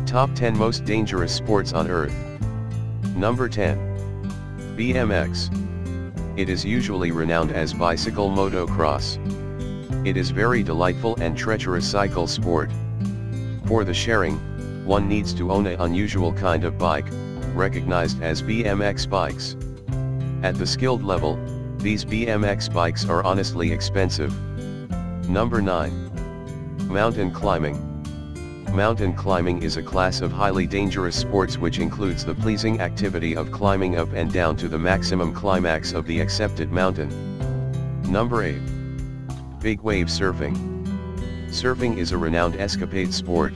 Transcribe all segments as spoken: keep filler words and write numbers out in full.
Top ten Most Dangerous Sports on Earth. Number ten. B M X. It is usually renowned as bicycle motocross. It is very delightful and treacherous cycle sport. For the sharing, one needs to own an unusual kind of bike, recognized as B M X bikes. At the skilled level, these B M X bikes are honestly expensive. Number nine. Mountain climbing. Mountain climbing is a class of highly dangerous sports which includes the pleasing activity of climbing up and down to the maximum climax of the accepted mountain. Number eight. Big wave surfing. Surfing is a renowned escapade sport.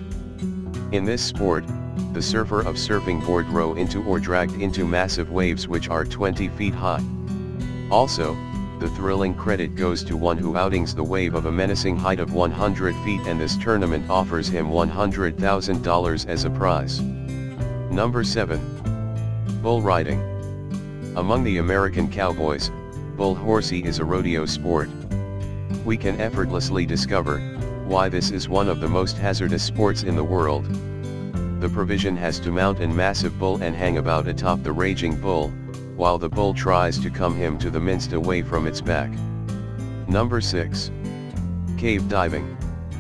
In this sport, the surfer of surfing board row into or dragged into massive waves which are twenty feet high. Also, the thrilling credit goes to one who outings the wave of a menacing height of one hundred feet, and this tournament offers him one hundred thousand dollars as a prize. Number seven. Bull riding. Among the American cowboys, bull horsey is a rodeo sport. We can effortlessly discover why this is one of the most hazardous sports in the world. The provision has to mount a massive bull and hang about atop the raging bull, while the bull tries to come him to the minst away from its back. Number six. Cave diving.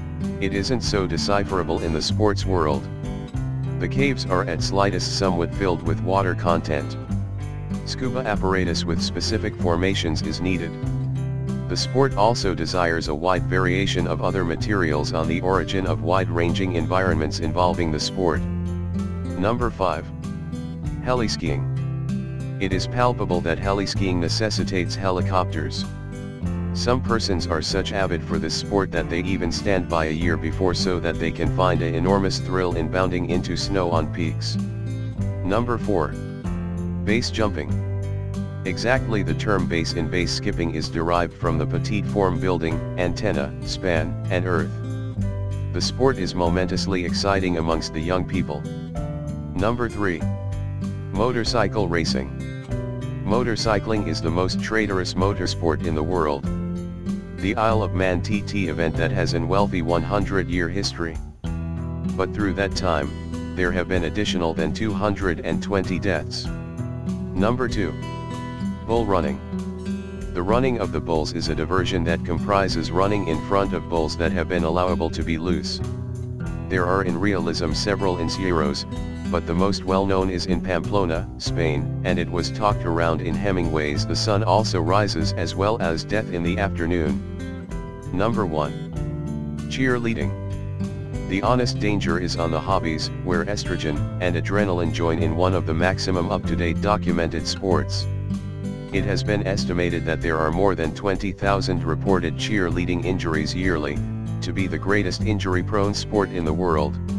It isn't so decipherable in the sports world. The caves are at slightest somewhat filled with water content. Scuba apparatus with specific formations is needed. The sport also desires a wide variation of other materials on the origin of wide-ranging environments involving the sport. Number five. Heliskiing. It is palpable that heliskiing necessitates helicopters. Some persons are such avid for this sport that they even stand by a year before so that they can find an enormous thrill in bounding into snow on peaks. Number four. Base jumping. Exactly, the term base in base skipping is derived from the petite form building, antenna, span, and earth. The sport is momentously exciting amongst the young people. Number three. Motorcycle racing. Motorcycling is the most traitorous motorsport in the world. The Isle of Man T T event that has an wealthy one hundred year history. But through that time, there have been additional than two hundred twenty deaths. Number two. Bull running. The running of the bulls is a diversion that comprises running in front of bulls that have been allowable to be loose. There are in realism several encierros, but the most well-known is in Pamplona, Spain, and it was talked around in Hemingway's The Sun Also Rises as well as Death in the Afternoon. Number one. Cheerleading. The honest danger is on the hobbies, where estrogen and adrenaline join in one of the maximum up-to-date documented sports. It has been estimated that there are more than twenty thousand reported cheerleading injuries yearly, to be the greatest injury-prone sport in the world.